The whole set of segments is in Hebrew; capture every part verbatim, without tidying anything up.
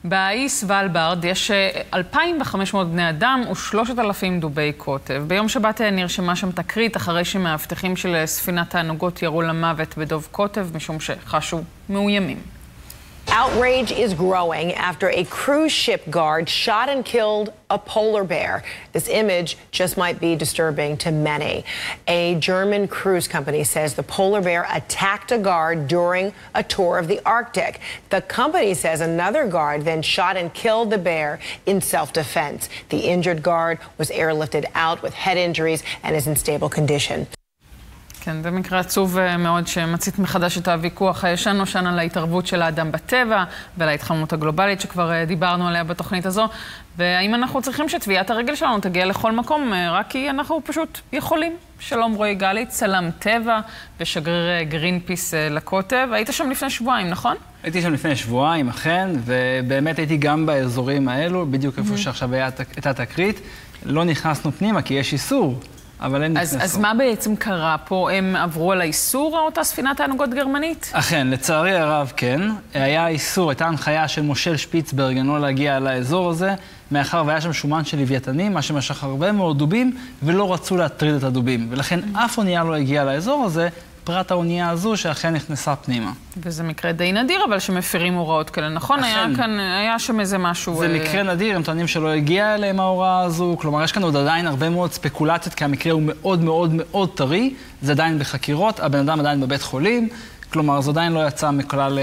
באי סוולברד יש אלפיים וחמש מאות בני אדם ו-שלושת אלפים דובי קוטב. ביום שבת נרשמה שם תקרית אחרי שמאבטחים של ספינת תענוגות ירו למוות בדוב קוטב משום שחשו מאוימים. Outrage is growing after a cruise ship guard shot and killed a polar bear. This image just might be disturbing to many. A German cruise company says the polar bear attacked a guard during a tour of the Arctic. The company says another guard then shot and killed the bear in self-defense. The injured guard was airlifted out with head injuries and is in stable condition. כן, זה מקרה עצוב מאוד שמצית מחדש את הוויכוח הישן נושן על ההתערבות של האדם בטבע ועל ההתחממות הגלובלית שכבר דיברנו עליה בתוכנית הזו. והאם אנחנו צריכים שטביעת הרגל שלנו תגיע לכל מקום רק כי אנחנו פשוט יכולים. שלום רועי גליץ, צלם טבע ושגריר גרינפיס לקוטב. היית שם לפני שבועיים, נכון? הייתי שם לפני שבועיים, אכן, ובאמת הייתי גם באזורים האלו, בדיוק איפה שעכשיו הייתה תקרית. לא נכנסנו פנימה כי יש איסור. אז, אז מה בעצם קרה פה? הם עברו על האיסור, אותה ספינת תענוגות גרמנית? אכן, לצערי הרב כן. היה איסור, הייתה הנחיה של מושל שפיצברגן לא להגיע לאזור הזה, מאחר והיה שם שומן של לוויתנים, מה שמשך הרבה מאוד דובים, ולא רצו להטריד את הדובים. ולכן אף אונייה לא הגיעה לאזור הזה, פרט האונייה הזו שאכן נכנסה פנימה. וזה מקרה די נדיר, אבל שמפירים הוראות כאלה, נכון? היה כאן, היה שם איזה משהו... זה מקרה נדיר, הם טוענים שלא הגיע אליהם ההוראה הזו, כלומר, יש כאן עוד עדיין הרבה מאוד ספקולציות, כי המקרה הוא מאוד מאוד מאוד טרי, זה עדיין בחקירות, הבן אדם עדיין בבית חולים, כלומר, זה עדיין לא יצא מכלל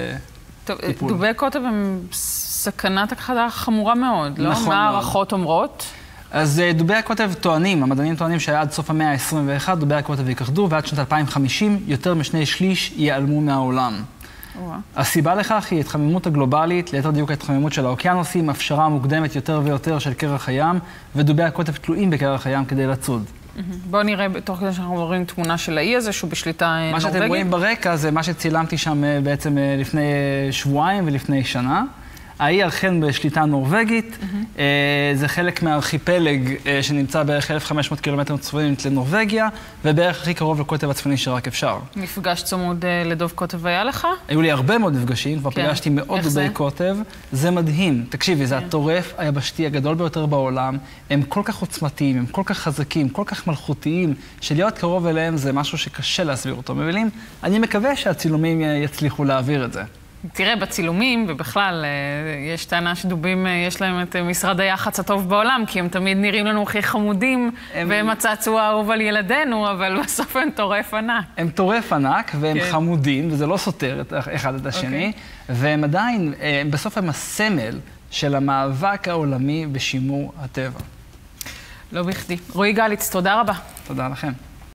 טיפול. דובי קוטב הם סכנת הכחדה חמורה מאוד, לא? מה הערכות אומרות? אז דובי הקוטב טוענים, המדענים טוענים שעד סוף המאה ה-עשרים ואחת דובי הקוטב ייכחדו, ועד שנת אלפיים וחמישים יותר משני שליש ייעלמו מהעולם. הסיבה לכך היא התחממות הגלובלית, ליתר דיוק ההתחממות של האוקיינוסים, הפשרה מוקדמת יותר ויותר של קרח הים, ודובי הקוטב תלויים בקרח הים כדי לצוד. בואו נראה, תוך כדי שאנחנו רואים תמונה של האי הזה, שהוא בשליטה נורווגית. מה שאתם רואים ברקע זה מה שצילמתי שם בעצם לפני שבועיים ולפני שנה. האי אכן בשליטה נורווגית, זה חלק מהארכיפלג שנמצא בערך אלף וחמש מאות קילומטר צפונית לנורווגיה, ובערך הכי קרוב לקוטב הצפוני שרק אפשר. מפגש צמוד לדוב קוטב היה לך? היו לי הרבה מאוד מפגשים, כבר פגשתי מאות דובי קוטב. זה מדהים. תקשיבי, זה הטורף היבשתי הגדול ביותר בעולם. הם כל כך עוצמתיים, הם כל כך חזקים, כל כך מלכותיים, שלהיות קרוב אליהם זה משהו שקשה להסביר אותו. מבינים? אני מקווה שהצילומים יצליחו להעביר את זה. תראה, בצילומים, ובכלל, יש טענה שדובים, יש להם את משרד היח"צ הטוב בעולם, כי הם תמיד נראים לנו הכי חמודים, והם הצעצוע האהוב על ילדינו, אבל בסוף הם טורף ענק. הם טורף ענק, והם חמודים, וזה לא סותר את אחד את השני, והם עדיין, בסוף הם הסמל של המאבק העולמי בשימור הטבע. לא בכדי. רועי גליץ, תודה רבה. תודה לכם.